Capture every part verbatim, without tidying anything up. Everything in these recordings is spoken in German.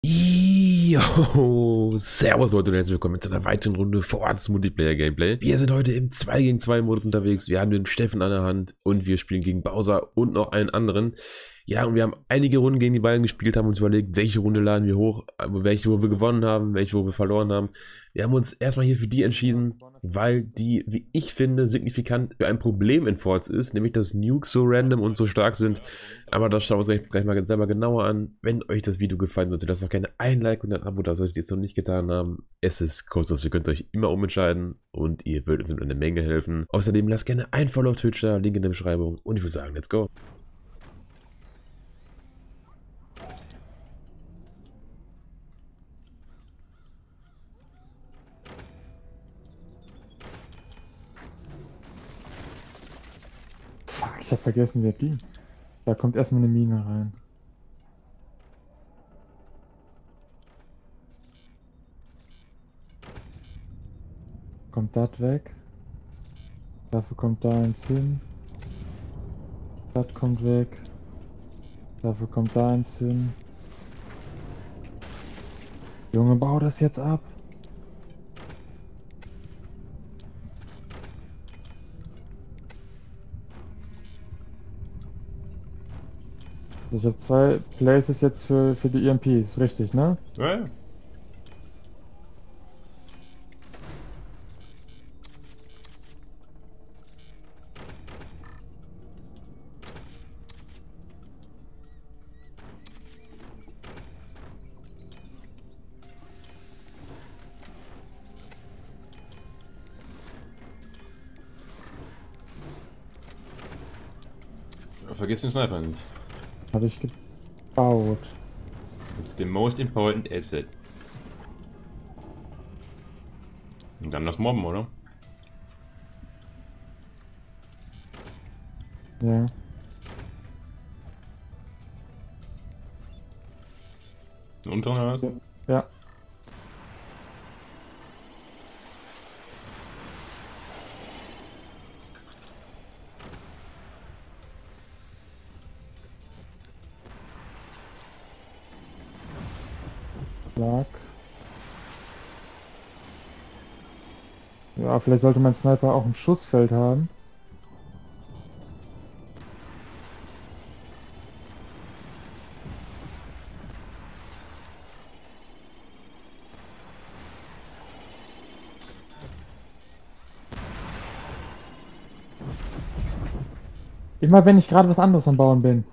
Yo, servus Leute und herzlich willkommen zu einer weiteren Runde Forza Multiplayer Gameplay. Wir sind heute im zwei gegen zwei Modus unterwegs. Wir haben den Steffen an der Hand und wir spielen gegen Bowser und noch einen anderen. Ja, und wir haben einige Runden gegen die beiden gespielt, haben uns überlegt, welche Runde laden wir hoch, welche, wo wir gewonnen haben, welche, wo wir verloren haben. Wir haben uns erstmal hier für die entschieden, weil die, wie ich finde, signifikant für ein Problem in Forza ist, nämlich dass Nukes so random und so stark sind. Aber das schauen wir uns gleich, gleich mal selber genauer an. Wenn euch das Video gefallen sollte, lasst doch gerne ein Like und ein Abo da, solltet ihr es noch nicht getan haben. Es ist kostenlos, ihr könnt euch immer umentscheiden und ihr würdet uns mit einer Menge helfen. Außerdem lasst gerne ein Follow auf Twitch da, Link in der Beschreibung. Und ich würde sagen, let's go. Fuck, ich hab vergessen, wer die. Da kommt erstmal eine Mine rein. Kommt das weg. Dafür kommt da eins hin. Das kommt weg. Dafür kommt da eins hin. Junge, bau das jetzt ab. Ich habe zwei Places jetzt für, für die E M Ps, richtig, ne? Ja, ja. Vergiss den Sniper nicht. Habe ich gebaut. It's the most important asset. Und dann das Mobben, oder? Ja. Den unteren oder was? Ja. Lag. Ja, vielleicht sollte mein Sniper auch ein Schussfeld haben. Immer wenn ich gerade was anderes am Bauen bin.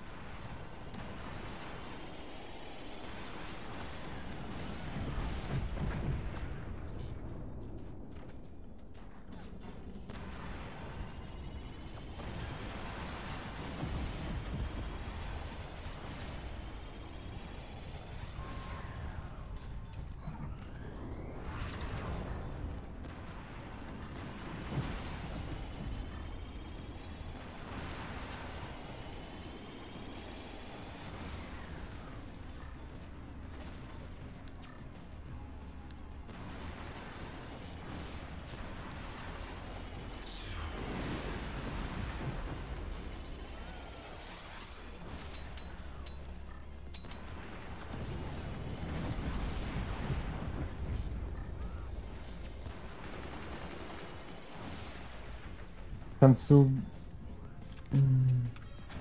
Kannst du... Hm.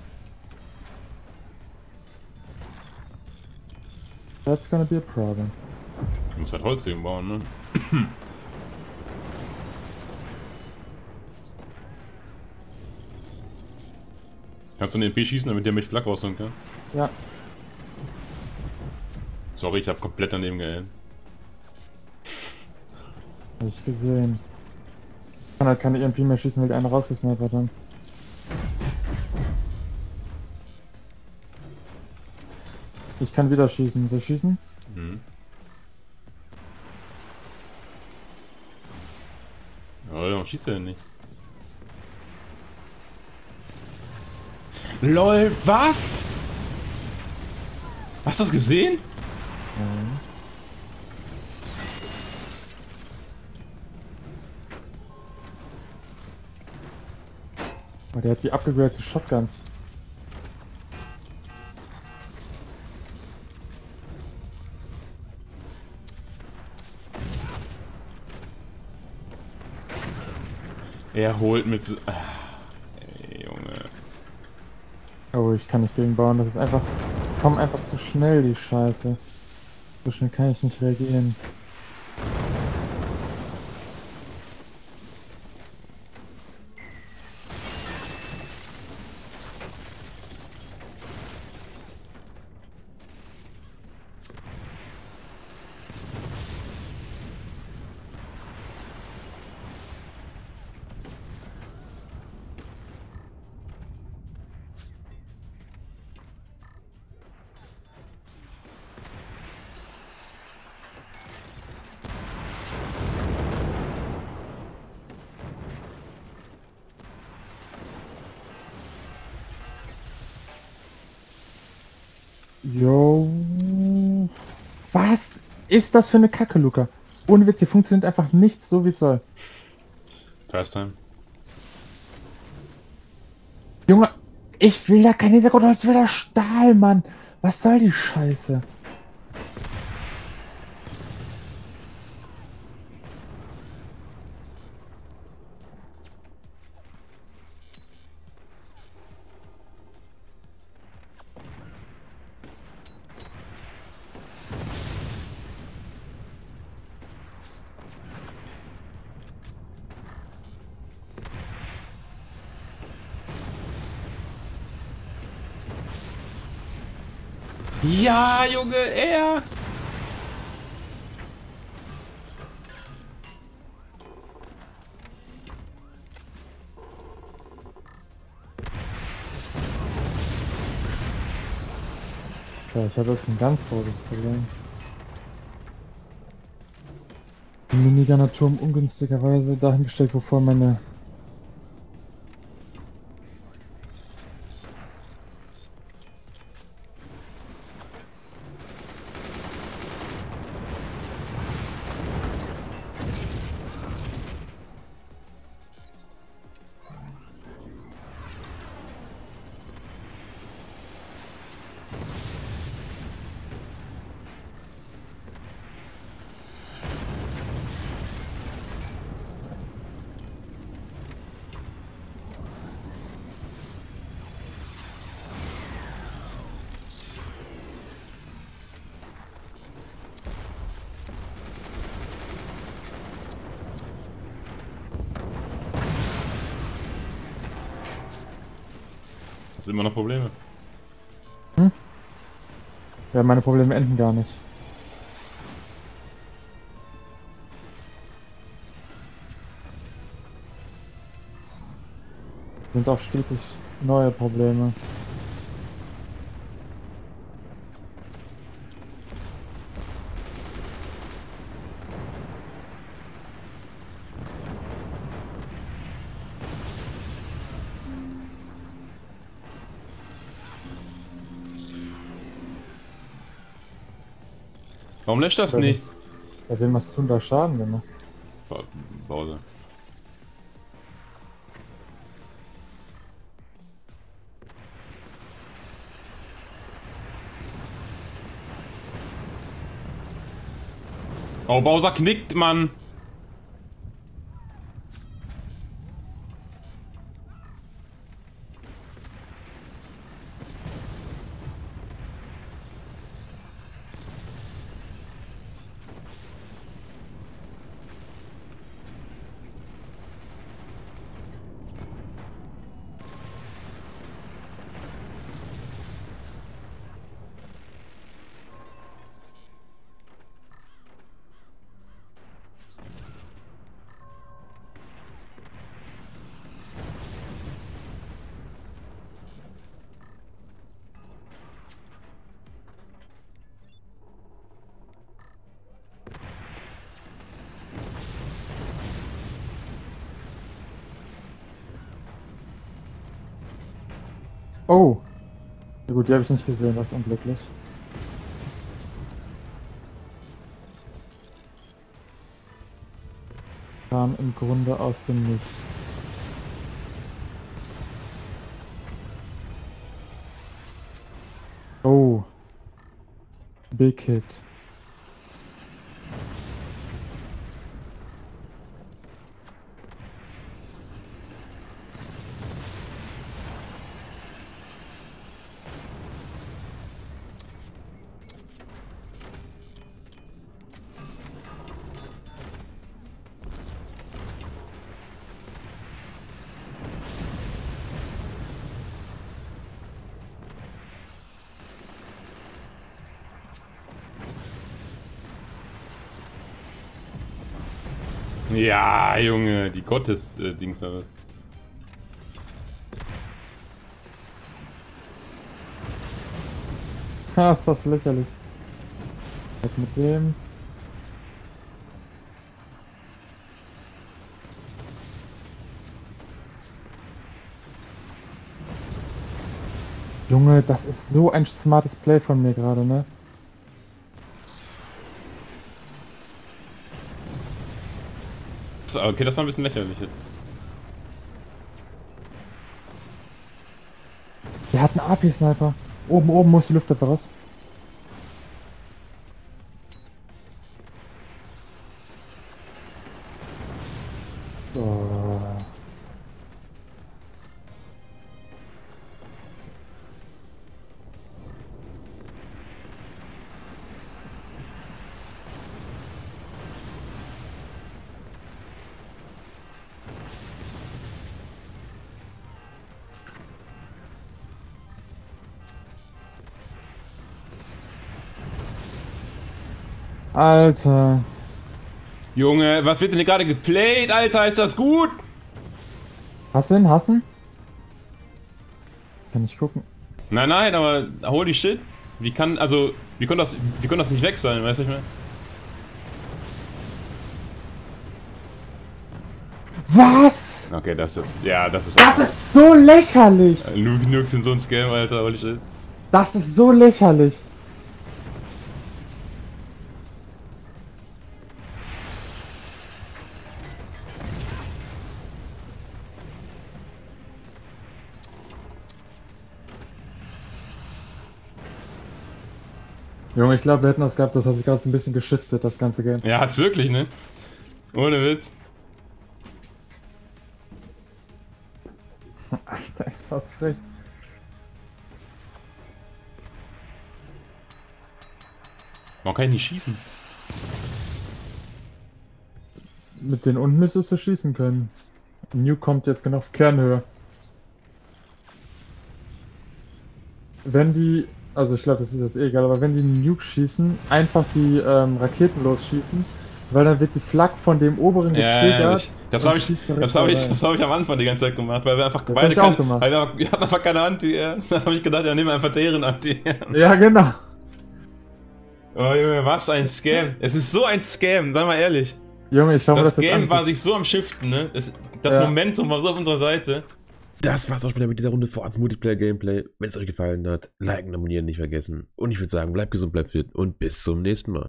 That's gonna be a problem. Du musst halt Holzreben bauen, ne? Kannst du einen E M P schießen, damit der mit Flak rausholen kann? Ja. Sorry, ich hab komplett daneben gehalten. Hab ich gesehen. Ich kann halt keine E M P mehr schießen, weil die eine rausgesnipert haben. Ich kann wieder schießen. Soll ich schießen? Mhm. Aber warum schießt er denn nicht? LOL, was? Hast du das gesehen? Ja. Oh, der hat die abgegradete Shotguns. Er holt mit so... Ah, ey, Junge. Oh, ich kann nicht gegen bauen. Das ist einfach... Komm einfach zu schnell, die Scheiße. So schnell kann ich nicht reagieren. Jo. Was ist das für eine Kacke, Luca? Ohne Witz, hier funktioniert einfach nichts so, wie es soll. First time. Junge, ich will da kein Hintergrund, ich will da Stahl, Mann. Was soll die Scheiße? Ja, Junge, er! Ja, ich habe jetzt ein ganz großes Problem. Die Minigun hat Turm ungünstigerweise dahingestellt, wovor meine... Hast du immer noch Probleme? Hm? Ja, meine Probleme enden gar nicht. Sind auch stetig neue Probleme. Warum löscht das nicht? Bei wem hast du denn da Schaden gemacht? Ba- Pause. Oh, Bowser knickt, Mann! Oh! Ja gut, die habe ich nicht gesehen, das ist unglücklich. Kam im Grunde aus dem Nichts. Oh! Big Hit. Ja, Junge, die Gottes-Dings oder was. Ha, ist das lächerlich. Was mit dem? Junge, das ist so ein smartes Play von mir gerade, ne? Okay, das war ein bisschen lächerlich jetzt. Der hat einen A P-Sniper. Oben, oben muss die Luft etwa raus. Oh. Alter. Junge, was wird denn hier gerade geplayt, Alter? Ist das gut? Hassen, hassen? Kann ich gucken. Nein, nein, aber holy shit. Wie kann, also, wie konnte das, wie konnte das nicht weg sein, weißt du, ich meine? Was? Okay, das ist, ja, das ist... Das ist so lächerlich. Nuke Nukes sind so ein Scam, Alter, holy shit. Das ist so lächerlich. Junge, ich glaube, wir hätten das gehabt, das hat sich gerade ein bisschen geschiftet, das ganze Game. Ja, hat's wirklich, ne? Ohne Witz. Alter, ist fast frech. Warum kann ich nicht schießen? Mit den unten müsstest du schießen können. Nuke kommt jetzt genau auf Kernhöhe. Wenn die, also ich glaube, das ist jetzt eh egal, aber wenn die Nuke schießen, einfach die ähm, Raketen losschießen, weil dann wird die Flak von dem oberen Ja, getriggert. ja, ich, das und habe ich, schießt direkt das habe ich, rein. das habe ich am Anfang die ganze Zeit gemacht, weil wir einfach Das beide hab ich auch keine, gemacht. weil wir, wir hatten einfach keine Anti. Ja. Da habe ich gedacht, ja, nehmen wir einfach deren Anti. Ja, genau. Oh Junge, was ein Scam. Es ist so ein Scam, sei mal ehrlich. Junge, ich schau mir Das das jetzt an. Game war sich so am Shiften, ne? Das, das Ja. Momentum war so auf unserer Seite. Das war's auch wieder mit dieser Runde Forza Multiplayer Gameplay. Wenn es euch gefallen hat, liken, abonnieren nicht vergessen. Und ich würde sagen, bleibt gesund, bleibt fit und bis zum nächsten Mal.